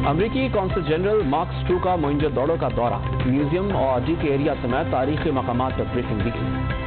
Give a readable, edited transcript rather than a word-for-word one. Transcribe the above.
अमरीकी consul general mark stew का मोइंजोदड़ो का दौरा, म्यूजियम और डी के एरिया समेत तारीखी मकामात पर ब्रीफिंग दी।